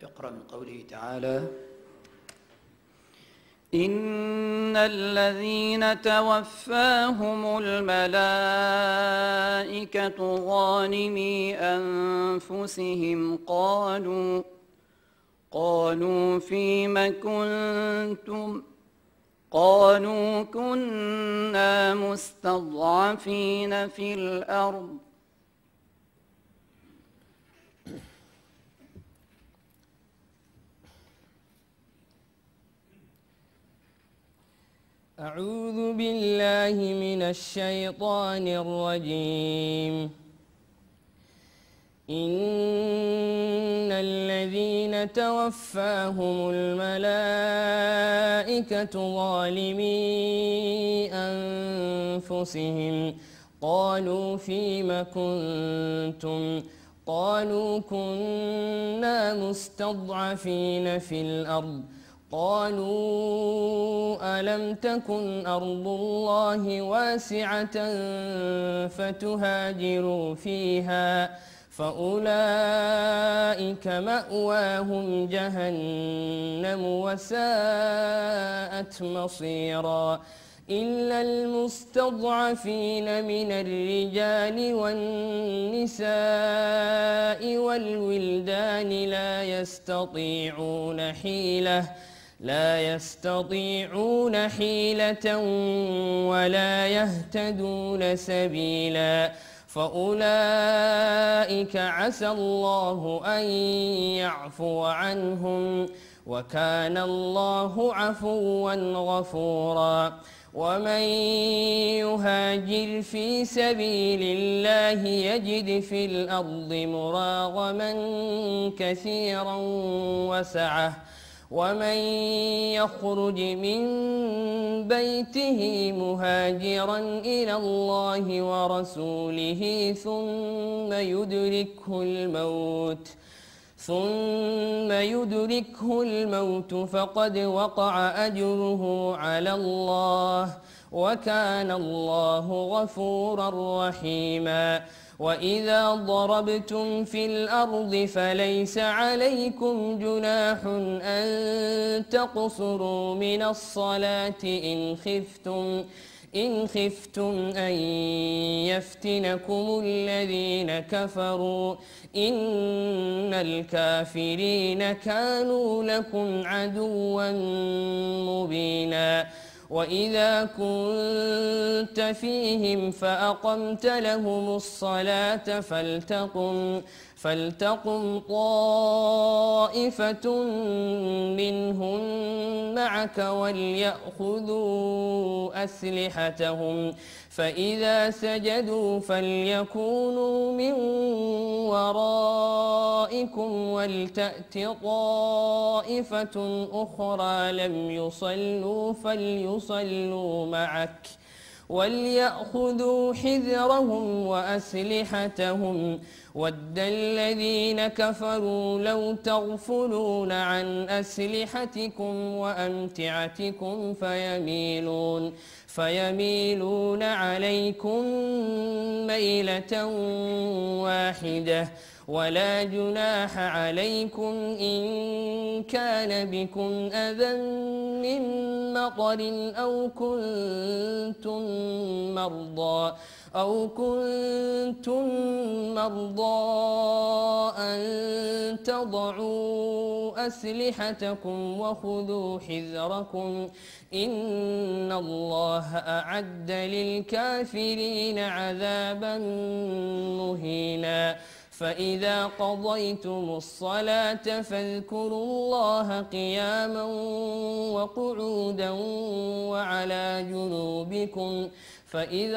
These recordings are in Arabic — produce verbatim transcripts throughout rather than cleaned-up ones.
اقرأ من قوله تعالى: إن الذين توفاهم الملائكة ظالمي أنفسهم قالوا قالوا فيم كنتم قالوا كنا مستضعفين في الأرض أعوذ بالله من الشيطان الرجيم. إن الذين توفاهم الملائكة ظالمي أنفسهم قالوا فيم كنتم قالوا كنا مستضعفين في الأرض قالوا ألم تكن أرض الله واسعة فتهاجروا فيها فأولئك مأواهم جهنم وساءت مصيرا إلا المستضعفين من الرجال والنساء والولدان لا يستطيعون حيلة لا يستطيعون حيلة ولا يهتدون سبيلا فأولئك عسى الله أن يعفو عنهم وكان الله عفوا غفورا ومن يهاجر في سبيل الله يجد في الأرض مراغما كثيرا وسعة ومن يخرج من بيته مهاجرا إلى الله ورسوله ثم يدركه الموت ثم يدركه الموت فقد وقع أجره على الله وكان الله غفورا رحيما وإذا ضربتم في الأرض فليس عليكم جناح أن تقصروا من الصلاة إن خفتم إن خفتم أن يفتنكم الذين كفروا إن الكافرين كانوا لكم عدوا مبينا وإذا كنت فيهم فأقمت لهم الصلاة فلتقم فلتقم طائفة منهم معك وليأخذوا أسلحتهم فإذا سجدوا فليكونوا من ورائكم ولتأت طائفة أخرى لم يصلوا فليصلوا معك وليأخذوا حذرهم وأسلحتهم ود الذين كفروا لو تغفلون عن أسلحتكم وأمتعتكم فيميلون فيميلون عليكم ميلة واحدة ولا جناح عليكم إن كان بكم أذى من مطر أو كنتم مرضى أو كنتم مرضى أن تضعوا أسلحتكم وخذوا حذركم إن الله أعد للكافرين عذابا مهينا فإذا قضيتم الصلاة فاذكروا الله قياما وقعودا وعلى جنوبكم فإذا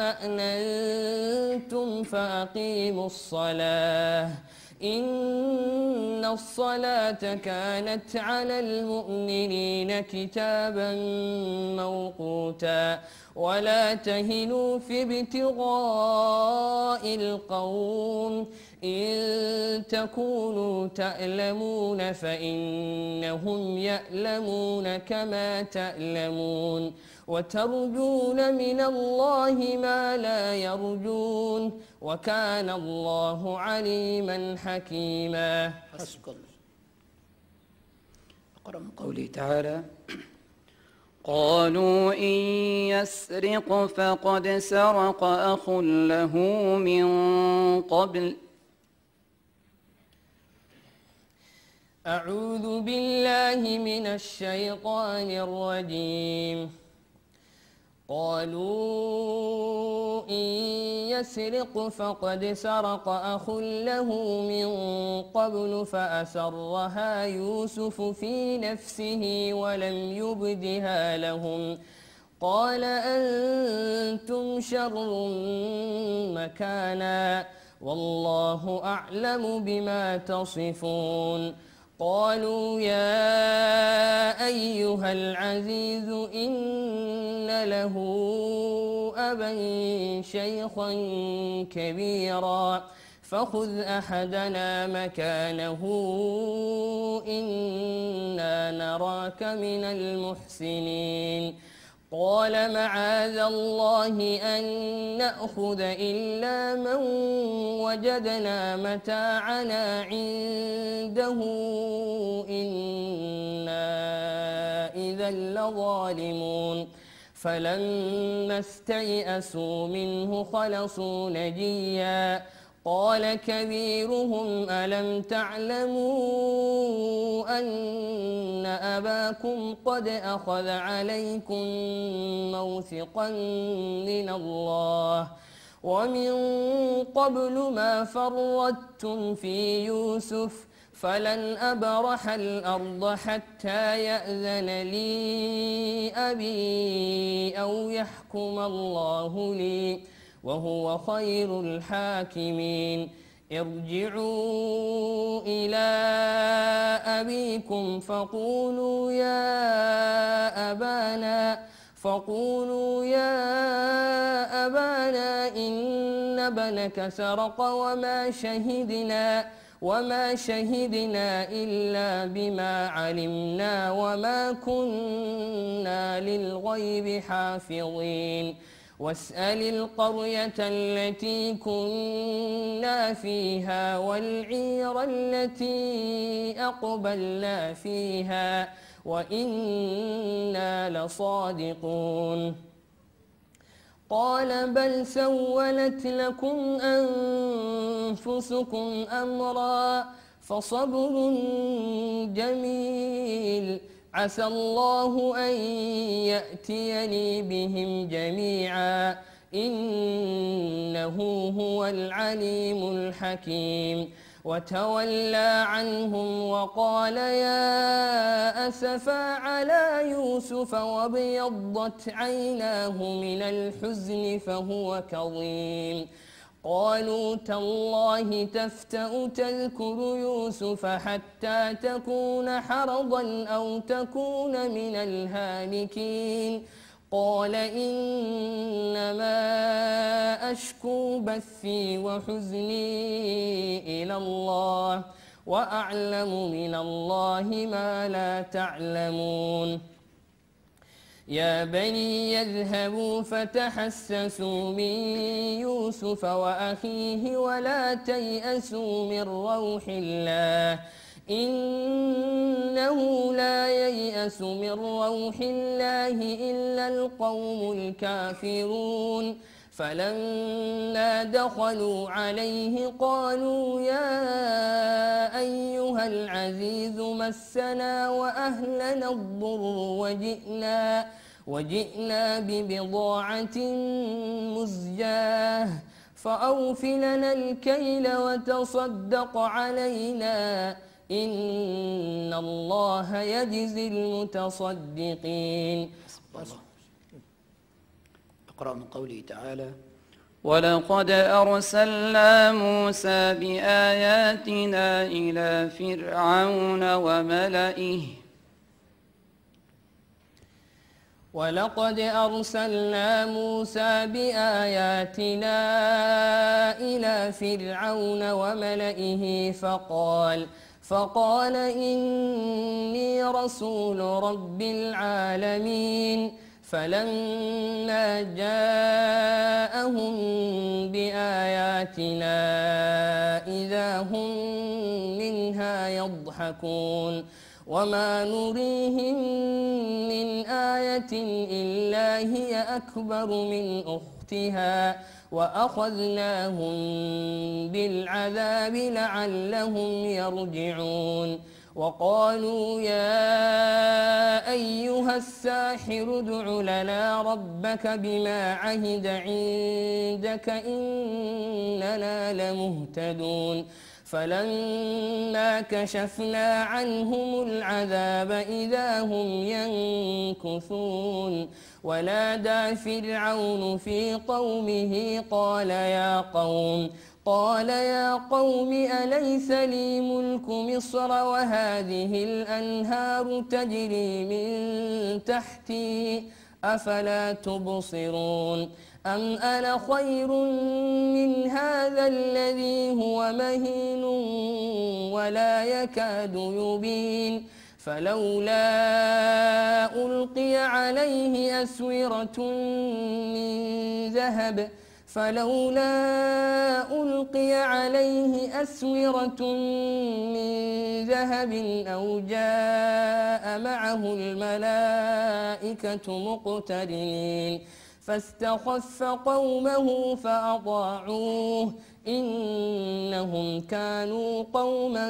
اطمأننتم فأقيموا الصلاة إن الصلاة كانت على المؤمنين كتابا موقوتا ولا تهنوا في ابتغاء القوم إن تكونوا تألمون فإنهم يألمون كما تألمون وترجون من الله ما لا يرجون وكان الله عليما حكيما. حسبك الله. أقرأ من قوله تعالى: قالوا إن يسرق فقد سرق أخ له من قبل. أعوذ بالله من الشيطان الرجيم. قالوا إن يسرق فقد سرق أخ له من قبل فأسرها يوسف في نفسه ولم يبدها لهم قال أنتم شر مكانا والله أعلم بما تصفون. قالوا يا أيها العزيز إن له أبا شيخا كبيرا فخذ أحدنا مكانه إنا نراك من المحسنين. قال معاذ الله أن نأخذ إلا من وجدنا متاعنا عنده إنا إذا لظالمون. فلما استيئسوا منه خلصوا نجيا. قال كبيرهم ألم تعلموا أن أباكم قد أخذ عليكم موثقا من الله ومن قبل ما فرطتم في يوسف فلن أبرح الأرض حتى يأذن لي أبي أو يحكم الله لي وهو خير الحاكمين. ارجعوا إلى أبيكم فقولوا يا أبانا فقولوا يا أبانا إن ابنك سرق وما شهدنا وما شهدنا إلا بما علمنا وما كنا للغيب حافظين. واسأل القرية التي كنا فيها والعير التي أقبلنا فيها وإنا لصادقون. قال بل سولت لكم أنفسكم أمرا فصبر جميل عسى الله أن يأتيني بهم جميعا إنه هو العليم الحكيم. وتولى عنهم وقال يا أسفا على يوسف وابيضت عيناه من الحزن فهو كظيم. قالوا تالله تفتأ تذكر يوسف حتى تكون حرضا أو تكون من الهالكين. قال إنما أشكو بثي وحزني إلى الله وأعلم من الله ما لا تعلمون. يا بني يذهبوا فتحسسوا من يوسف وأخيه ولا تيأسوا من روح الله إنه لا ييأس من روح الله إلا القوم الكافرون. فلما دخلوا عليه قالوا يا أيها العزيز مسنا وأهلنا الضر وجئنا, وجئنا ببضاعة مزجاة فأوف لنا الكيل وتصدق علينا إن الله يجزي المتصدقين. اقرأ من قوله تعالى: ولقد أرسلنا موسى بآياتنا إلى فرعون وملئه ولقد أرسلنا موسى بآياتنا إلى فرعون وملئه فقال فقال إني رسول رب العالمين. فلما جاءهم بآياتنا إذا هم منها يضحكون. وما نريهم من آية إلا هي أكبر من أختها وأخذناهم بالعذاب لعلهم يرجعون وقالوا يا أيها الساحر ادع لنا ربك بما عهد عندك إننا لمهتدون فلما كشفنا عنهم العذاب إذا هم ينكثون ونادى فرعون في قومه قال يا قوم قال يا قوم أليس لي ملك مصر وهذه الأنهار تجري من تحتي أفلا تبصرون أم أنا خير من هذا الذي هو مهين ولا يكاد يبين فلولا ألقي عليه أسورة من ذهب فلولا ألقي عليه أسورة من ذهب أو جاء معه الملائكة مقترنين فاستخف قومه فأطاعوه إنهم كانوا قوما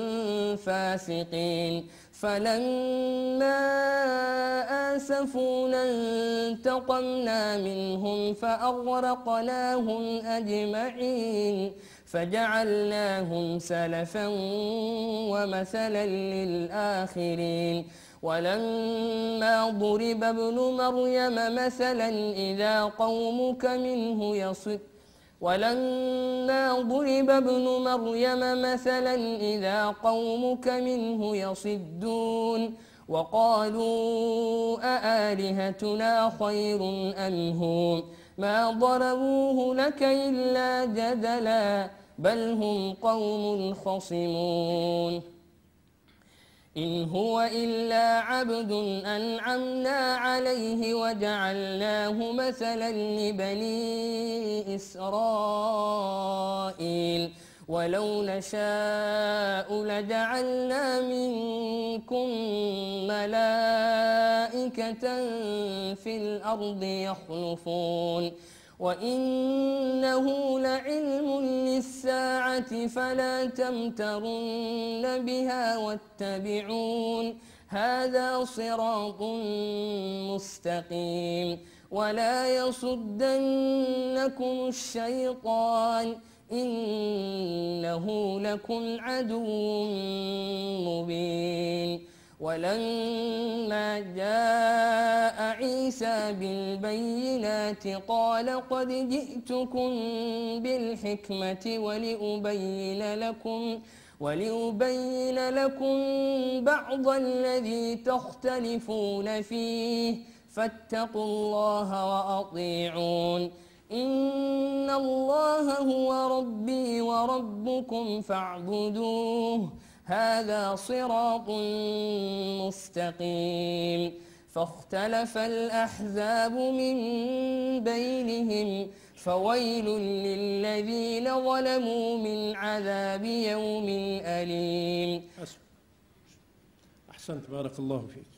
فاسقين فلما آسفونا انتقمنا منهم فأغرقناهم أجمعين فجعلناهم سلفا ومثلا للآخرين ولما ضرب ابن مريم مثلا إذا قومك منه يصد ولما ضرب ابن مريم مثلا إذا قومك منه يصدون وقالوا أآلهتنا خير أم هو ما ضربوه لك إلا جدلا بل هم قوم خصمون إن هو إلا عبد أنعمنا عليه وجعلناه مثلا لبني إسرائيل ولو نشاء لجعلنا منكم ملائكة في الأرض يخلفون وإنه لعلم للساعة فلا تمترن بها واتبعون هذا صراط مستقيم ولا يصدنكم الشيطان إنه لكم عدو مبين ولما جاء عيسى بالبينات قال قد جئتكم بالحكمة ولأبين لكم ولأبين لكم بعض الذي تختلفون فيه فاتقوا الله وأطيعون إن الله هو ربي وربكم فاعبدوه هذا صراط مستقيم فاختلف الأحزاب من بينهم فويل للذين ظلموا من عذاب يوم أليم. أحسنت بارك الله فيك.